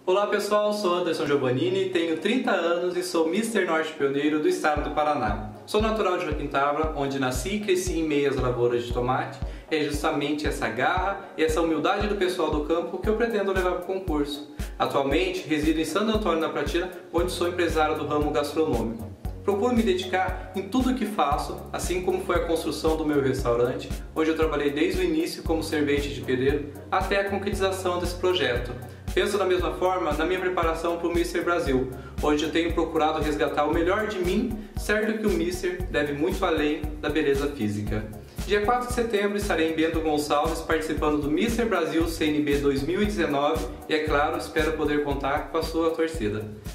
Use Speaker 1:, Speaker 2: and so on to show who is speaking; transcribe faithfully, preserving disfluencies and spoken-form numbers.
Speaker 1: Olá pessoal, sou Anderson Giovannini, tenho trinta anos e sou mister Norte Pioneiro do estado do Paraná. Sou natural de Joaquim-Távora, onde nasci e cresci em meio às lavouras de tomate. É justamente essa garra e essa humildade do pessoal do campo que eu pretendo levar para o concurso. Atualmente resido em Santo Antônio da Pratira, onde sou empresário do ramo gastronômico. Procuro me dedicar em tudo o que faço, assim como foi a construção do meu restaurante, onde eu trabalhei desde o início como servente de pedreiro até a concretização desse projeto. Penso da mesma forma na minha preparação para o mister Brasil, onde eu tenho procurado resgatar o melhor de mim, certo que o mister deve muito além da beleza física. Dia quatro de setembro estarei em Bento Gonçalves participando do mister Brasil C N B dois mil e dezenove e, é claro, espero poder contar com a sua torcida.